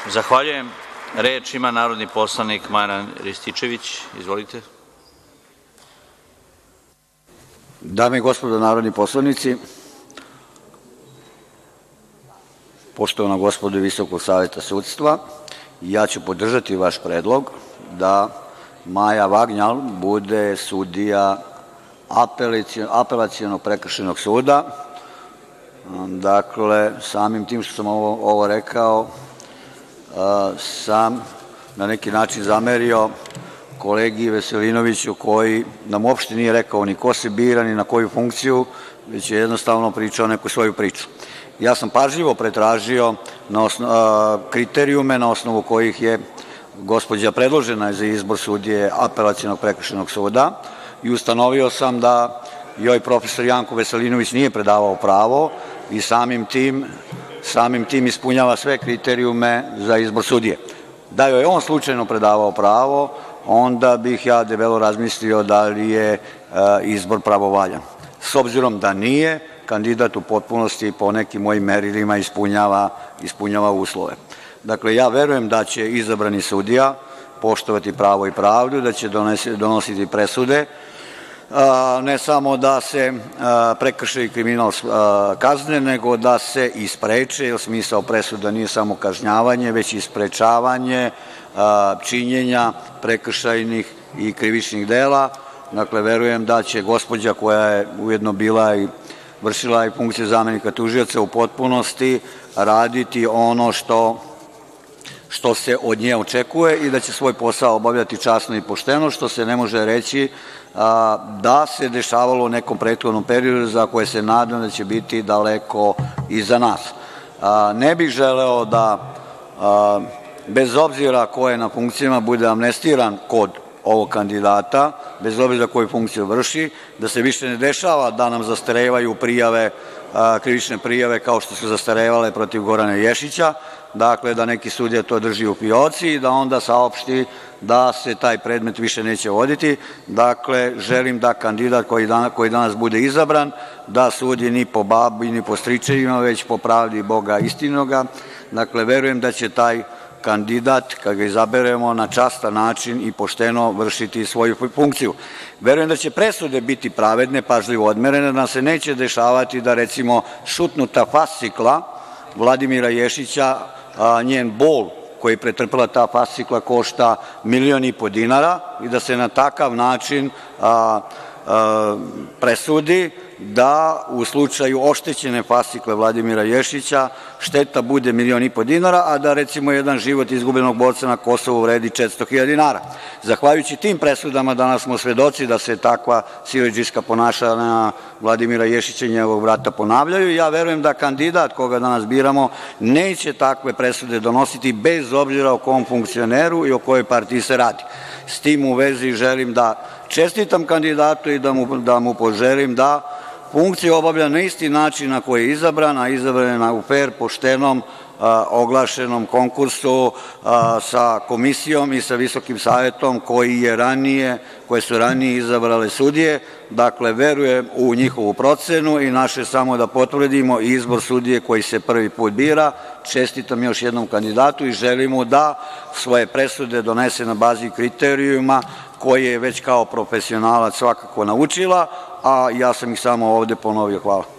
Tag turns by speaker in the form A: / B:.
A: Zahvaljujem. Reč ima narodni poslanik Marijan Rističević. Izvolite.
B: Dame i gospodo narodni poslanici, poštovana gospodo Visokog saveta sudstva, ja ću podržati vaš predlog da Maja Vagnjal bude sudija Apelacionog prekršajnog suda. Dakle, samim tim što sam ovo rekao, sam na neki način zamerio kolegi Veselinoviću, koji nam uopšte nije rekao ni ko se bira, ni na koju funkciju, već je jednostavno pričao neku svoju priču. Ja sam pažljivo pretražio kriterijume na osnovu kojih je gospođa predložena za izbor sudije Apelacionog prekršajnog suda i ustanovio sam da joj profesor Janko Veselinović nije predavao pravo i samim tim ispunjava sve kriterijume za izbor sudije. Da joj on slučajno predavao pravo, onda bih ja debelo razmislio da li je izbor pravovaljan. S obzirom da nije, kandidat u potpunosti po nekim mojim merilima ispunjava uslove. Dakle, ja verujem da će izabrani sudija poštovati pravo i pravdu, da će donositi presude, ne samo da se prekršaj i kriminal kazne, nego da se i spreče, jer smisao presuda nije samo kažnjavanje, već i sprečavanje činjenja prekršajnih i krivičnih dela. Dakle, verujem da će gospođa, koja je ujedno bila i vršila i funkciju zamenika tužioca, u potpunosti raditi ono što se od nje očekuje i da će svoj posao obavljati časno i pošteno, što se ne može reći da se dešavalo u nekom prethodnom periodu za koje se nadam da će biti daleko iza nas. Ne bih želeo da, bez obzira ko je na funkcijama, bude amnestiran kod ovog kandidata, bez obzira koju funkciju vrši, da se više ne dešava da nam zastarevaju krivične prijave kao što su zastarevale protiv Gorana Ješića, dakle da neki sudija to drži u fioci i da onda saopšti da se taj predmet više neće voditi. Dakle, želim da kandidat koji danas bude izabran, da sudi ni po babi, ni po stričevima, već po pravdi Boga istinoga. Dakle, verujem da će taj kandidat, kad ga izaberemo, na častan način i pošteno vršiti svoju funkciju. Verujem da će presude biti pravedne, pažljivo odmerene, da se neće dešavati da, recimo, šutnuta fascikla Vladimira Ješića, njen bol koji je pretrpela ta fascikla košta 1,5 miliona dinara i da se na takav način presudi da u slučaju oštećene fascikle Vladimira Ješića šteta bude 1,5 miliona dinara, a da recimo jedan život izgubljenog borca na Kosovu vredi 400.000 dinara. Zahvaljujući tim presudama danas smo svedoci da se takva siledžijska ponašanja Vladimira Ješića i njegovog brata ponavljaju i ja verujem da kandidat koga danas biramo neće takve presude donositi, bez obzira o kom funkcioneru i o kojoj partiji se radi. S tim u vezi želim da čestitam kandidatu i da mu poželim da funkciju obavlja na isti način na koji je izabran, a izabran je u fer, poštenom, oglašenom konkursu sa komisijom i sa Visokim savetom koje su ranije izabrale sudije. Dakle, verujem u njihovu procenu i naše samo da potvrdimo izbor sudije koji se prvi put bira. Čestitam još jednom kandidatu i želim mu da svoje presude donese na bazi kriterijuma koje je već kao profesionalac svakako naučila, a ja sam ih samo ovde ponovio. Hvala.